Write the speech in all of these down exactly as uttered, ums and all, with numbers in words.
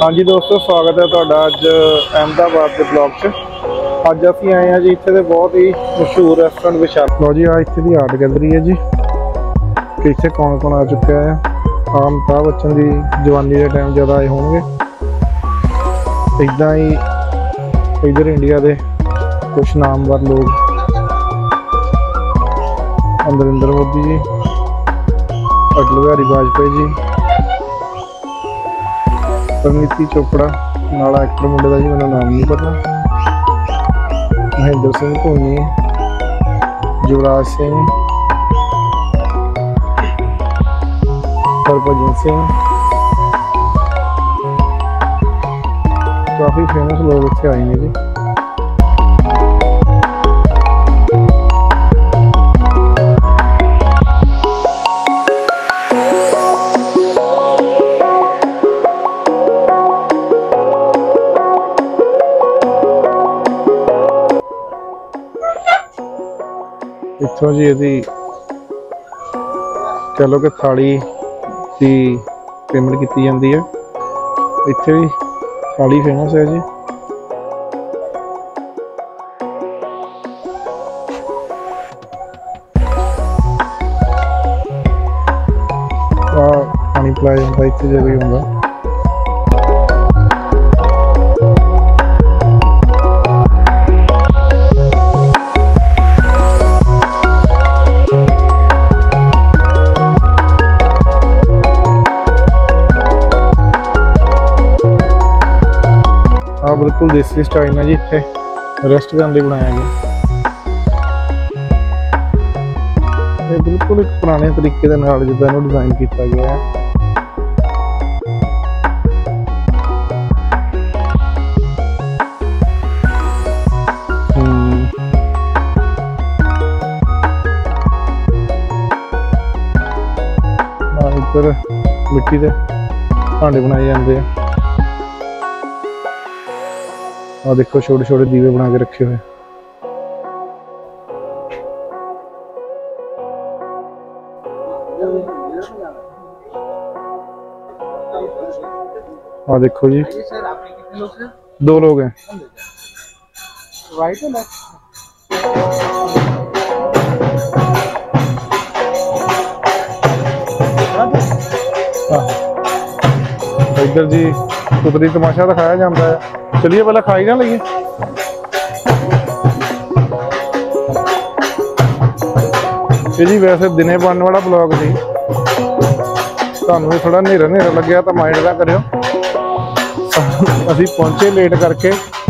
हाँ जी दोस्तों, स्वागत है तुहाडा अज अहमदाबाद के ब्लॉग च। अज असीं आए हैं जी इत्थे दे बहुत ही मशहूर रेस्टोरेंट विशाल। लो जी, आ इत्थे दी आर्ट गैलरी है जी कि इत्थे कौन कौन आ चुका है। आम अमिताभ बच्चन की जवानी के टाइम ज़्यादा आए होंगे। इदा ही इधर इंडिया के कुछ नामवर लोग, नरेंद्र मोदी जी, अटल बिहारी वाजपेयी जी, परिणीति चोपड़ा, नाला एक्टर मुंडे का जी मैंने नाम नहीं पता, महेंद्र सिंह धोनी, युवराज सिंह, हरभजन सिंह, काफ़ी फेमस लोग इतने आए हैं जी। इतों जी यदि कह लो कि थाली की पेमेंट की जाती है। इत्थे भी थाली फेमस है जी। पानी पिलाया जाता इत्थे जो भी होंगे। हाँ बिल्कुल देसी स्टाइल है जी। इतने रेस्ट करने लिए बनाया गया। ये बिल्कुल एक पुराने तरीके के नाल जिद्दां इहनूं डिजाइन किया गया है। इधर मिट्टी के भांडे बनाए जाते हैं। आ देखो छोटे छोटे दीवे बना के रखे हुए। आ देखो जी, दो लोग हैं। राइट है इधर जी कुदरती तमाशा दिखाया जाता है। चलिए पहले खाई ना लईए। ये जी वैसे दिने बनने वाला ब्लॉग सी, तुहानूं भी थोड़ा नेरा नेरा लग्या तो माइंड ना करियो। असीं पहुंचे लेट करके।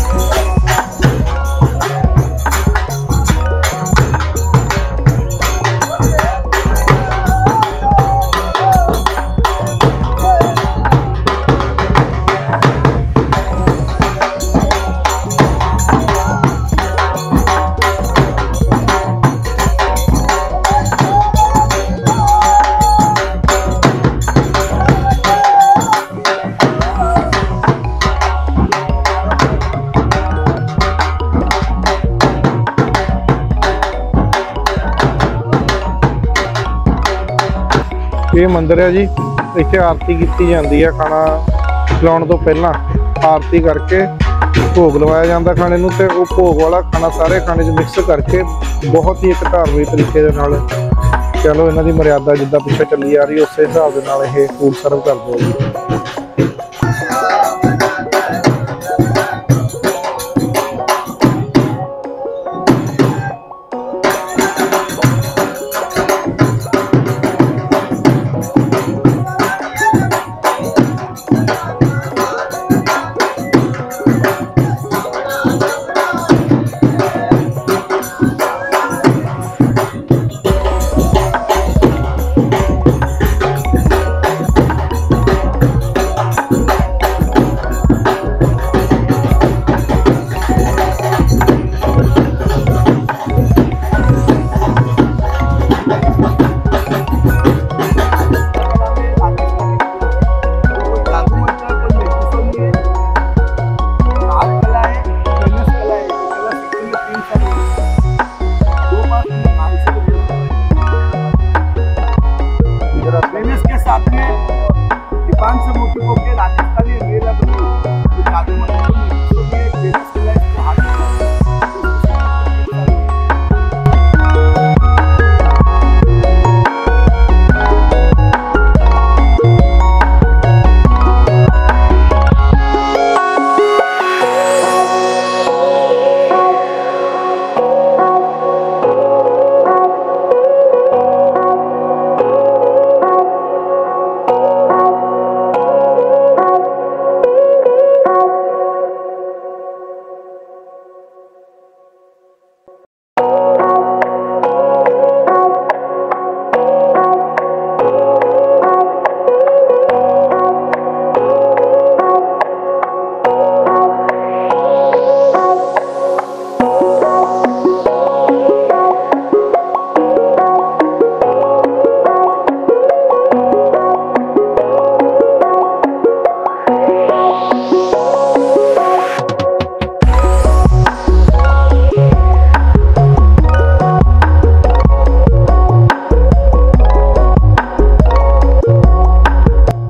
ये मंदिर है जी। इत्थे आरती की जाती है। खाना खिलाने तो पहला आरती करके भोग लवाया जाता खाने नूं, ते वो भोग वाला खाना सारे खाने च मिक्स करके बहुत ही एक धार्मिक तरीके दे नाल चलो इन्हां दी मर्यादा जिद्दां पिछे चली आ रही उस हिसाब दे नाल ये फूड सर्व करदे जी।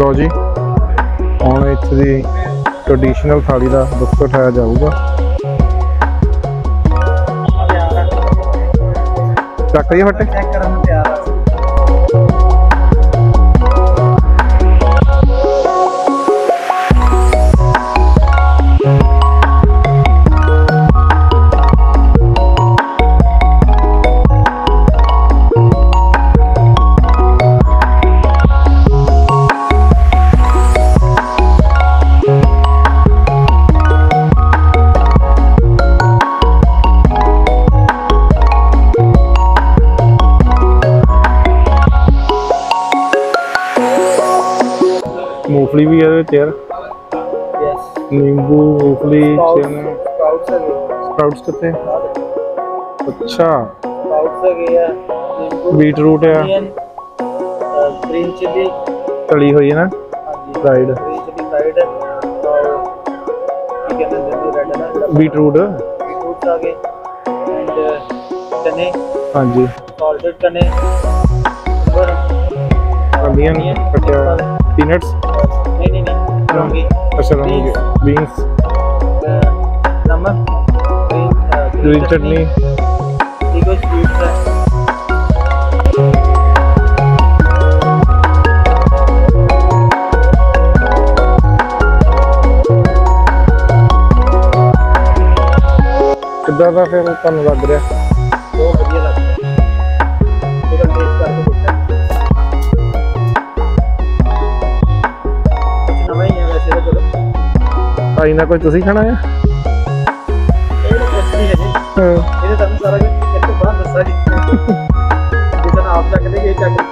लो जी हुण इत्थे दी ट्रेडिशनल थाली का लुत्फ उठाया जाऊगा। चक रही फटे मूंगफली भी है यार, नींबू मूंगफली स्प्राउट्स कितने अच्छा बीट रूट है ग्रीन चिली तली हुई है ना फ्राइड बीट रूट आ गए एंड चने हाँ जी सॉल्टेड चने अनियन कटिया पीनट्स नहीं नहीं नहीं लौंगी अच्छा लौंगी बीन्स नमक ग्रीन चटनी ईगो स्वीट्स है कितना का फिर तुहानू लग रहा बहुत बढ़िया लग रहा है टेस्ट करके देखा भाई ना कोई तुसी खाना है ये तो सारा कुछ एक तो बात दसा जी जितना आप चक ले ये चक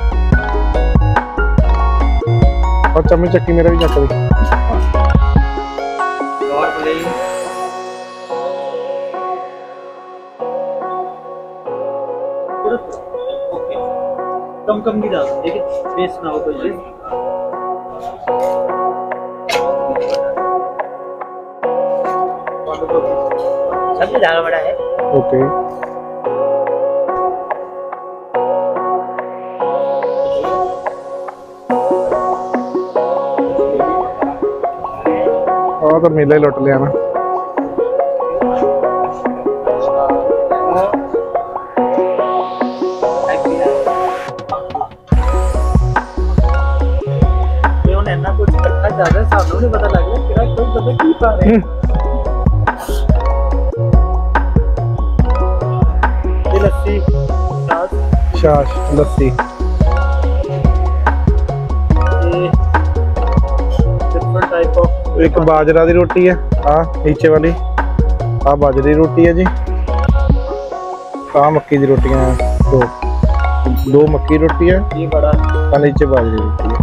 और चम्मच चक्की मेरा भी चक दी और प्ले ओके कम कम की डाल ठीक है बेस ना हो कोई चीज सब्जी दाल बड़ा है ओके और तो मेला ही लुट लिया ना ये उन्हें ना कुछ इकट्ठा ज्यादा सामने नहीं पता लग रहा कि कोई बंदा की पा रहे हैं लस्सी छाछ लस्सी डिफरेंट टाइप ऑफ एक बाजरा की रोटी है हाँ नीचे वाली आ बाजरे की रोटी है जी आ मक्की की रोटियां हैं दो दो मक्की रोटी है ये बड़ा आ नीचे बाजरे की रोटी है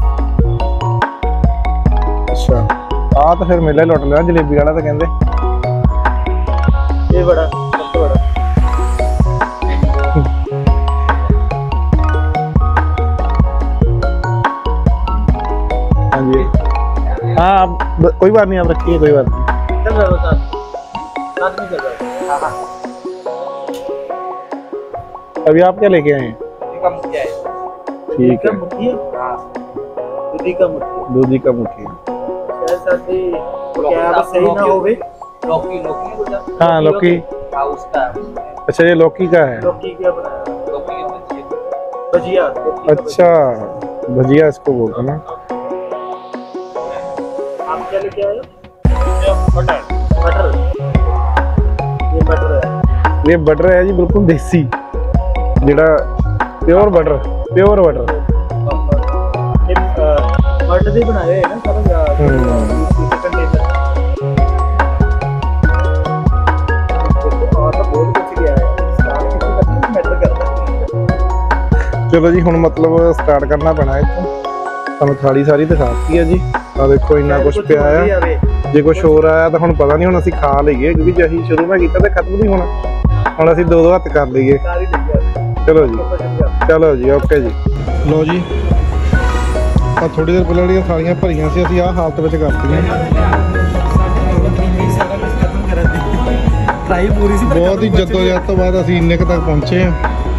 अच्छा आ तो फिर मेला लुट लिया जलेबी वाला तो कहते ये बड़ा सबसे बड़ा हाँ जी हाँ आप कोई बात नहीं आप रखिए कोई बात नहीं चल रहा है साथ में चल रहा है हाँ हाँ अभी आप क्या लेके आए हैं का मुठिया है ठीक है मुठिया हाँ दूधी का मुठिया दूधी का मुठिया शायद साथी क्या सही ना हो भी लौकी लौकी हाँ लौकी हाँ उसका अच्छा ये लौकी का है लौकी क्या बनाया लौकी की भजिया अच्छा भजिया इसको बोलते ना आप क्या लेके आए बटर बटर ये बटर है ये बटर है जी बिल्कुल देसी जेड़ा pure butter pure butter butter भी बनाए हैं ना सारा कंटेनर और तो बहुत कुछ गया है मैटर करता है चलो जी हुण मतलब स्टार्ट करना पैना है इत्थों तुहानूं थाली सारी दिखाती है जी आ देखो इन्ना कुछ पिया है जे कुछ होर आया तो हुण पता नहीं हुण असीं खा लईए क्योंकि जे असीं शुरू में कीता तो खत्म नहीं होना हुण असीं दो दो हत्थ कर लईए चलो जी चलो जी ओके जी लो जी आ थोड़ी देर पहले जिहड़ियां थालियां भरियां सी असीं आ हालत विच करतीआं बहुत ही जद्दोजहद तो बाद असीं इन्ने क तक पहुंचे हैं